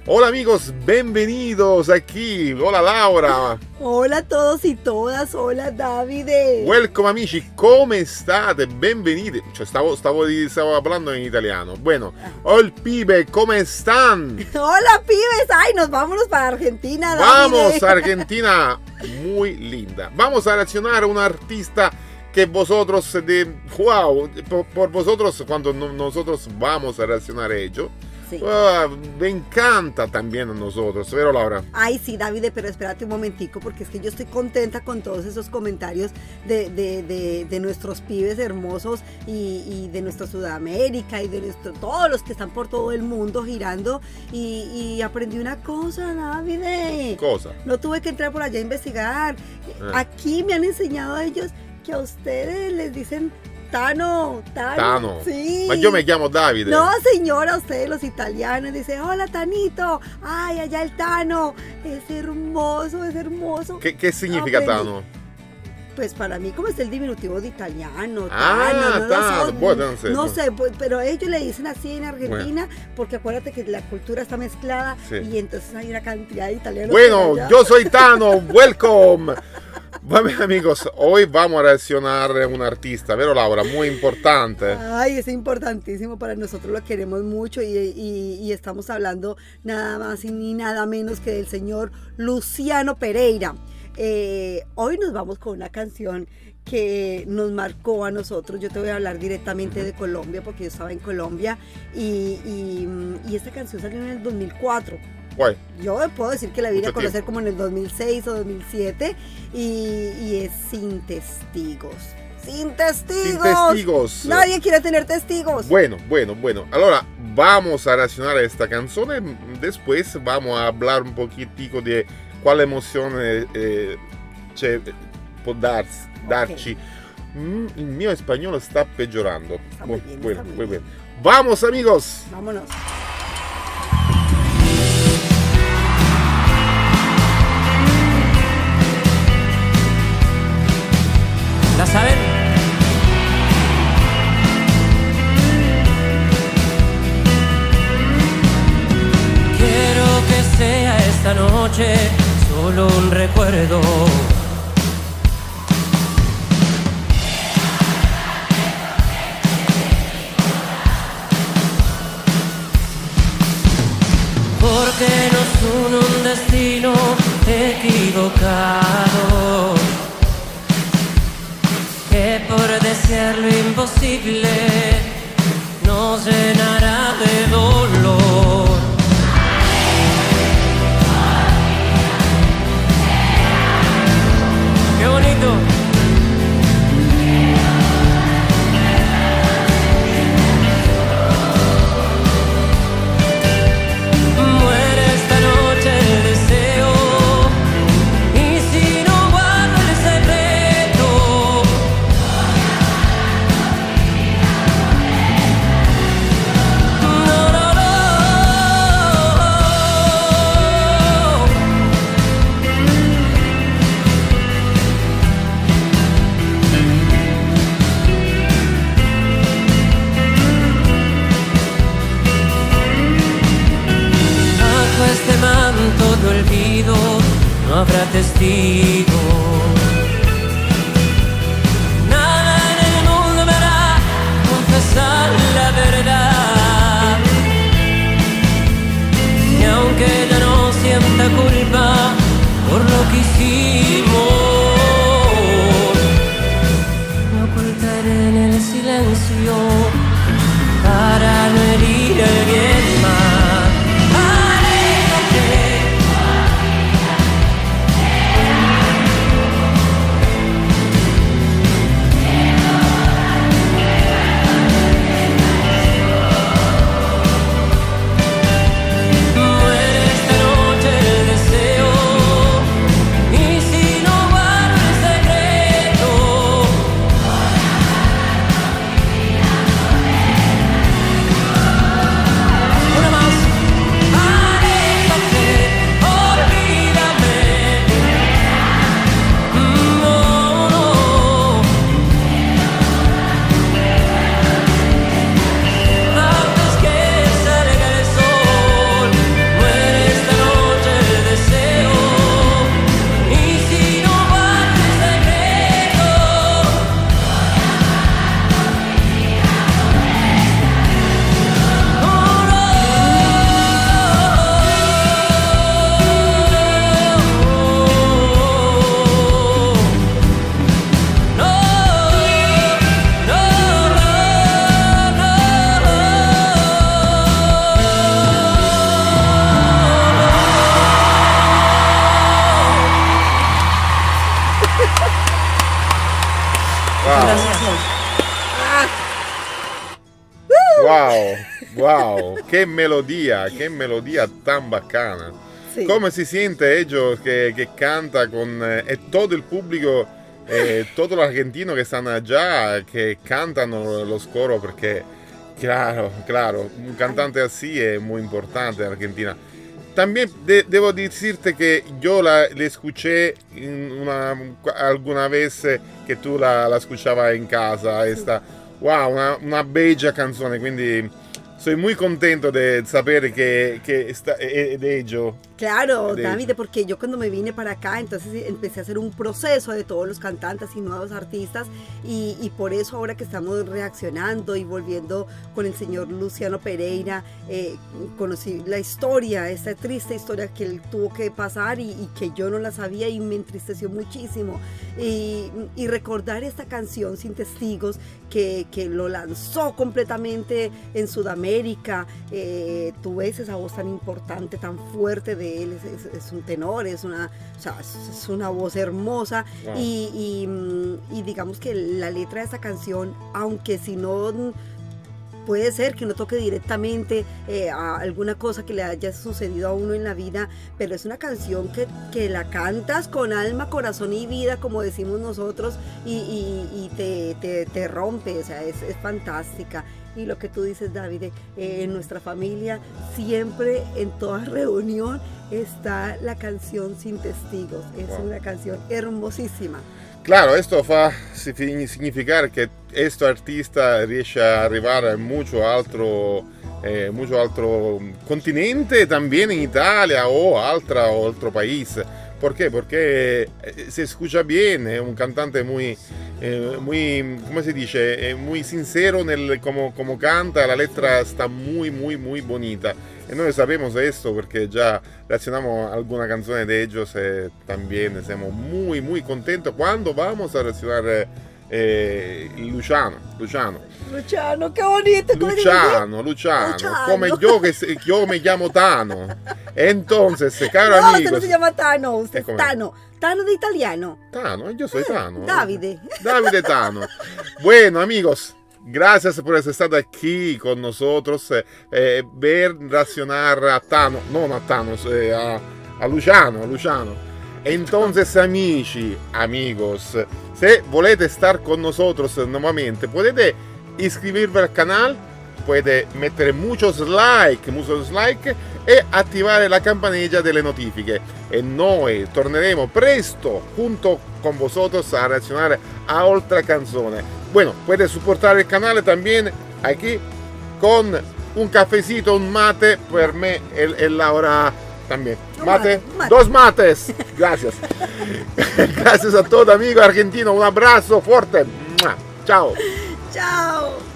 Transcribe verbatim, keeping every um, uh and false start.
Hola amigos, bienvenidos aquí. Hola Laura. Hola a todos y todas. Hola Davide. Welcome amici, come state? Benvenuti. Cioè, stavo, stavo, stavo parlando in italiano. Bueno, hola pibe, come están? Hola pibes. Ay, nos vámonos para Argentina, Davide. Vamos a Argentina. Muy linda. Vamos a reaccionar a un artista que vosotros, de, wow, por, por vosotros, cuando no, nosotros vamos a reaccionar a ello, sí. uh, me encanta también a nosotros, ¿verdad, Laura? Ay, sí, Davide, pero espérate un momentico, porque es que yo estoy contenta con todos esos comentarios de, de, de, de nuestros pibes hermosos y, y de nuestra Sudamérica y de nuestro, todos los que están por todo el mundo girando, y, y aprendí una cosa, Davide. Cosa. No tuve que entrar por allá a investigar. Eh. Aquí me han enseñado a ellos que a ustedes les dicen Tano, Tano. Tano. Sí. Ma yo me llamo Davide. No, señora, ustedes los italianos dicen, hola Tanito, ay, allá el Tano, es hermoso, es hermoso. ¿Qué, qué significa Aprendí. Tano? Pues para mí como es el diminutivo de italiano, ah, Tano, no, Tano. Sé, bueno, no sé, no no. sé, pero ellos le dicen así en Argentina, bueno. Porque acuérdate que la cultura está mezclada, sí. Y entonces hay una cantidad de italianos. Bueno, yo soy Tano, welcome. Bueno, amigos, hoy vamos a reaccionar a un artista, ¿verdad, Laura? Muy importante. Ay, es importantísimo para nosotros, lo queremos mucho y, y, y estamos hablando nada más y ni nada menos que del señor Luciano Pereira. Eh, hoy nos vamos con una canción que nos marcó a nosotros. Yo te voy a hablar directamente de Colombia porque yo estaba en Colombia y, y, y esta canción salió en el dos mil cuatro. Guay. Yo puedo decir que la vine Mucho a conocer tiempo. como en el dos mil seis o dos mil siete y, y es Sin Testigos. Sin testigos. Sin testigos. Nadie quiere tener testigos. Bueno, bueno, bueno. Allora, vamos a reaccionar a esta canción y después vamos a hablar un poquitico de cuál emoción eh, eh, può darsi, darci. Okay. Il mio spagnolo está peggiorando. Está muy bien, bueno, está muy muy bien. bien. Vamos, amigos. Vámonos. ¿La saben? Quiero que sea esta noche solo un recuerdo. Porque nos une un destino equivocado, que por desear lo imposible nos llenará de dolor. ¡Qué bonito! Muere esta noche el deseo, y si no guardo el secreto, no, no, no. Bajo este manto de olvido no habrá testigo. Nada en el mundo me hará confesar la verdad. Y aunque ya no sienta culpa por lo que hicimos, me ocultaré en el silencio para no herir a alguien más. Aléjate. Wow, wow, qué melodía, qué melodía tan bacana. Sí. ¿Cómo se siente ellos que, que canta con eh, todo el público, eh, todos los argentinos que están allá, que cantan los coros? Porque, claro, claro, un cantante así es muy importante en Argentina. También de, debo decirte que yo la, la escuché en una, alguna vez que tú la, la escuchabas en casa. Esta, wow, una, una bella canzone, quindi soy muy contento de saber que, que está de ello. Claro, de David, ello. porque yo cuando me vine para acá, entonces empecé a hacer un proceso de todos los cantantes y nuevos artistas y, y por eso ahora que estamos reaccionando y volviendo con el señor Luciano Pereira, eh, conocí la historia, esta triste historia que él tuvo que pasar y, y que yo no la sabía y me entristeció muchísimo. Y, y recordar esta canción Sin Testigos que, que lo lanzó completamente en Sudamérica, eh, tú ves esa voz tan importante, tan fuerte de él, es, es, es un tenor, es una, o sea, es, es una voz hermosa. Wow. y, y, y digamos que la letra de esta canción, aunque si no puede ser que no toque directamente eh, a alguna cosa que le haya sucedido a uno en la vida, pero es una canción que, que la cantas con alma, corazón y vida, como decimos nosotros, y, y, y te, te, te rompe, o sea, es, es fantástica. Y lo que tú dices, David, eh, en nuestra familia siempre en toda reunión está la canción Sin Testigos, es wow. una canción hermosísima. Claro, esto fa significar que este artista riesce a arrivare a mucho altro, eh, mucho altro continente, también en Italia o altra, o otro país. ¿Por qué? Porque se escucha bien, es un cantante muy, eh, muy, ¿cómo se dice? Eh, muy sincero nel como, como canta, la letra está muy, muy, muy bonita. Y nosotros sabemos esto porque ya reaccionamos a alguna canción de ellos, eh, también estamos muy, muy contentos cuando vamos a reaccionar eh, Luciano, Luciano. Luciano, qué bonito. Luciano, Luciano, Luciano, como yo que yo me llamo Tano. Entonces, caro no, amigos. Usted no se llama Tano, usted es Tano. Tano de italiano. Tano, yo soy Tano. Davide. Davide Tano. Bueno, amigos, gracias por estar aquí con nosotros. Eh, ver reaccionar a Tano, no a Tano, eh, a, a Luciano, a Luciano. Entonces, amici, amigos, si volete estar con nosotros nuevamente, podete inscribirvi al canal, puede mettere muchos like, muchos like e attivare la campanella delle notifiche. E noi torneremo presto junto con vosotros a reaccionar a otra canzone. Bueno, puede soportar el canal también aquí con un cafecito, un mate, per me es la hora también. Mate, mate, dos mates. Gracias. Gracias a todos amigos argentinos. Un abrazo fuerte. Chao. Chao.